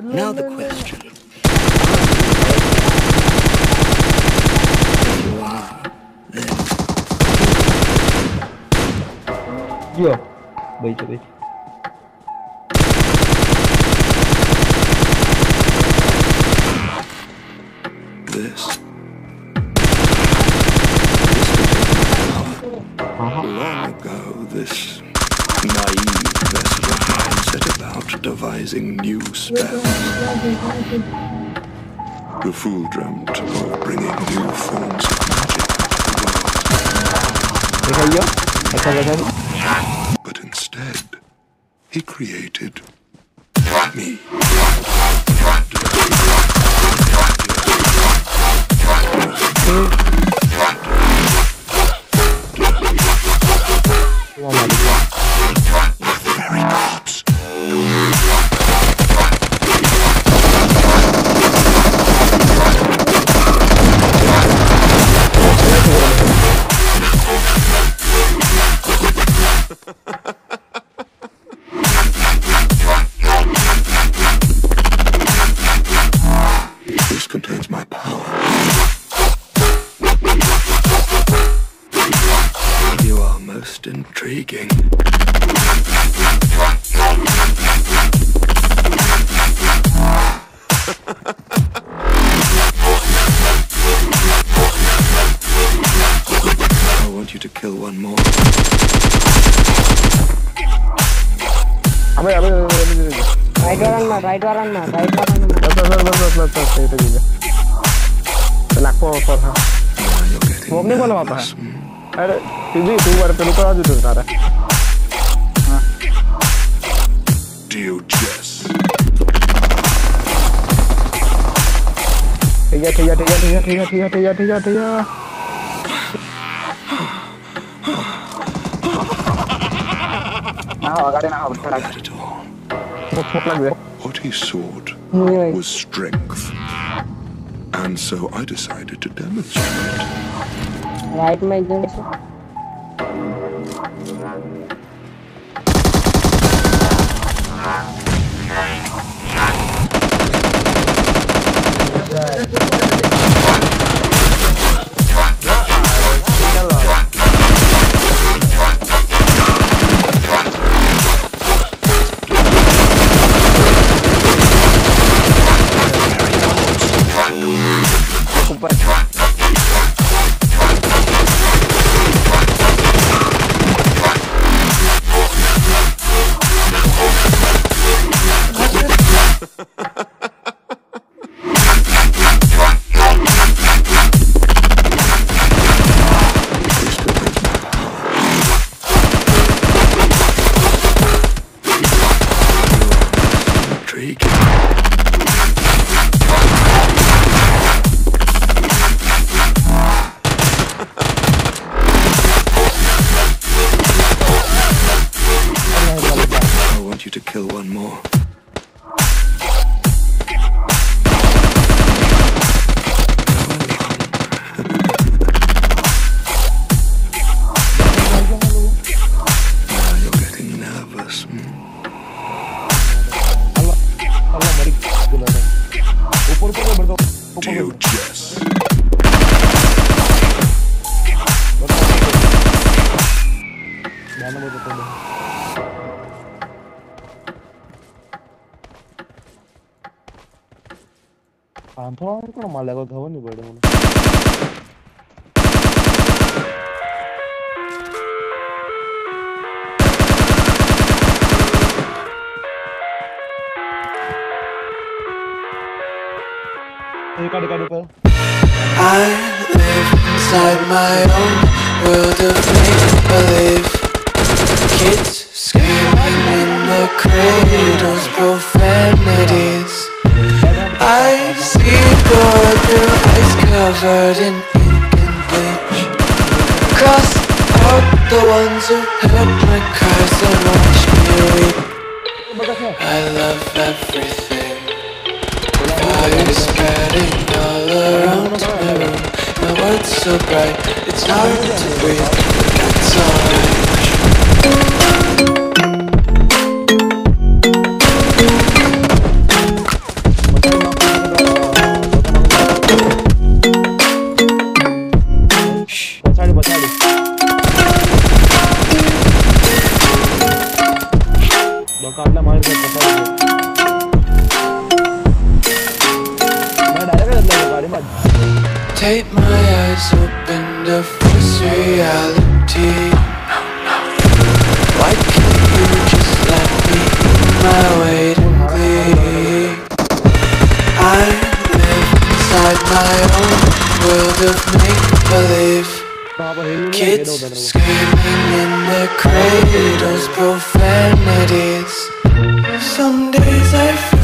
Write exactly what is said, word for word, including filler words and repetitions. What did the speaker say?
Now the question. If you are, then... Yo, wait, wait. This. Long ago, this naive vessel of mine set about devising new spells. The fool dreamt of bringing new forms of magic to the world. But instead, he created me. Very corpse. This contains my power. You are most intriguing. I want you to kill one more. Abe, abe, abe, abe. Right one ma, right one ma, right one ma. Bas, bas, bas, bas, bas, bas, itu juga. Lakpo for ha. Smoke नहीं बोला पापा. अरे TV तू बार पे रुका जो तुम सारा. हाँ. Do you jest? ठीक है, ठीक है, ठीक है, ठीक है, ठीक है, ठीक है, ठीक है, ठीक है, ठीक है. ना आगे ना अब थोड़ा. What he sought was strength, and so I decided to demonstrate. Right, my junction. To kill one more. Now you're getting nervous. Do you jest? Antoine ko mala ko dhawan ni bade mone. I live inside my own world of make-believe. Kids screaming in the cradles, profanities. I see God through ice covered in ink and bleach. Cross out the ones who heard my cries and watched me weep. I love everything. Fire spreading all around my room. My world's so bright, it's hard to breathe, but that's alright. काटला मार के पता है मैं direct कर गाड़ी में Take my eyes open to face reality. Why can't you just let me eat my weight in glee? I live inside my own world of make-believe. Kids screaming in their cradles, profanities. Some days I feel